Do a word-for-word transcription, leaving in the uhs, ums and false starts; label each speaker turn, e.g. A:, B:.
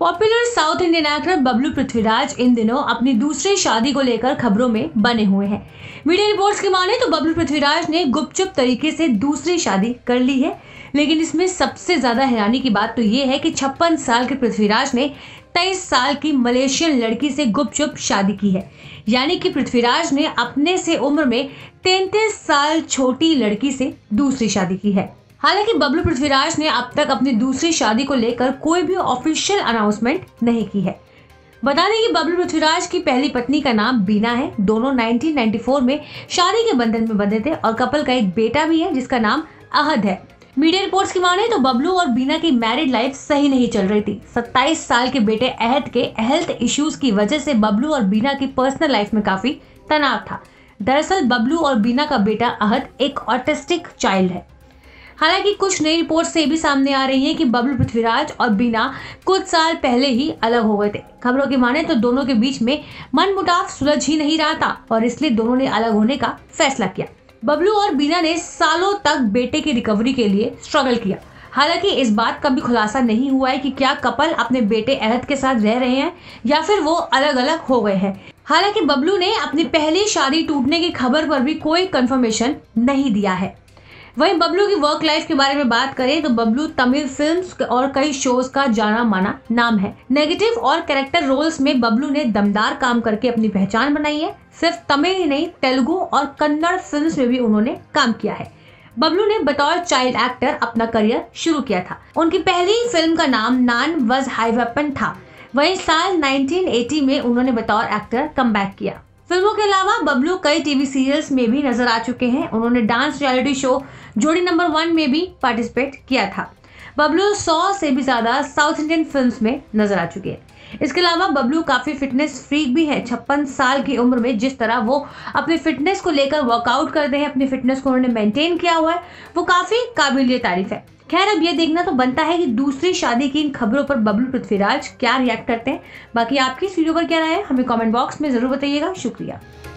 A: Popular south Indian actor Bablu Prithviraj इन दिनों अपनी दूसरी शादी को लेकर खबरों में बने हुए हैं। मीडिया रिपोर्ट्स की माने तो बबलू पृथ्वीराज ने गुपचुप तरीके से दूसरी शादी कर ली है, लेकिन इसमें सबसे ज्यादा हैरानी की बात तो ये है कि छप्पन साल के पृथ्वीराज ने तेईस साल की मलेशियन लड़की से गुपचुप शादी की है। यानी कि पृथ्वीराज ने अपने से उम्र में तैंतीस साल छोटी लड़की से दूसरी शादी की है। हालांकि बबलू पृथ्वीराज ने अब तक अपनी दूसरी शादी को लेकर कोई भी ऑफिशियल अनाउंसमेंट नहीं की है। बता दें कि बबलू पृथ्वीराज की पहली पत्नी का नाम बीना है। दोनों उन्नीस सौ चौरानवे में शादी के बंधन में बंधे थे और कपल का एक बेटा भी है जिसका नाम अहद है। मीडिया रिपोर्ट्स की माने तो बबलू और बीना की मैरिड लाइफ सही नहीं चल रही थी। सत्ताईस साल के बेटे अहद के हेल्थ इश्यूज की वजह से बबलू और बीना की पर्सनल लाइफ में काफी तनाव था। दरअसल बबलू और बीना का बेटा अहद एक ऑटिस्टिक चाइल्ड है। हालांकि कुछ नई रिपोर्ट्स से भी सामने आ रही हैं कि बबलू पृथ्वीराज और बीना कुछ साल पहले ही अलग हो गए थे। खबरों की माने तो दोनों के बीच में मनमुटाव सुलझ ही नहीं रहा था और इसलिए दोनों ने अलग होने का फैसला किया। बबलू और बीना ने सालों तक बेटे की रिकवरी के लिए स्ट्रगल किया। हालांकि इस बात का भी खुलासा नहीं हुआ है कि क्या कपल अपने बेटे अहद के साथ रह रहे हैं या फिर वो अलग अलग हो गए हैं। हालांकि बबलू ने अपनी पहली शादी टूटने की खबर पर भी कोई कंफर्मेशन नहीं दिया है। वहीं बबलू की वर्क लाइफ के बारे में बात करें तो बबलू तमिल फिल्म्स और कई शोज का जाना माना नाम है। नेगेटिव और कैरेक्टर रोल्स में बबलू ने दमदार काम करके अपनी पहचान बनाई है। सिर्फ तमिल ही नहीं, तेलुगु और कन्नड़ फिल्म्स में भी उन्होंने काम किया है। बबलू ने बतौर चाइल्ड एक्टर अपना करियर शुरू किया था। उनकी पहली फिल्म का नाम नान वज हाई वेपन था। वहीं साल उन्नीस सौ अस्सी में उन्होंने बतौर एक्टर कमबैक किया। फिल्मों के अलावा बबलू कई टीवी सीरियल्स में भी नजर आ चुके हैं। उन्होंने dance reality show Jodi number one में भी पार्टिसिपेट किया था। बबलू सौ से भी ज्यादा साउथ इंडियन फिल्म्स में नजर आ चुके हैं। इसके अलावा बबलू काफी फिटनेस फ्रीक भी है। छप्पन साल की उम्र में जिस तरह वो अपनी फिटनेस को लेकर वर्कआउट करते हैं, अपनी फिटनेस को उन्होंने मेंटेन किया हुआ है, वो काफी काबिलिए तारीफ है। खैर, अब ये देखना तो बनता है कि दूसरी शादी की इन खबरों पर बबलू पृथ्वीराज क्या रिएक्ट करते हैं। बाकी आपकी इस वीडियो पर क्या राय है, हमें कमेंट बॉक्स में जरूर बताइएगा। शुक्रिया।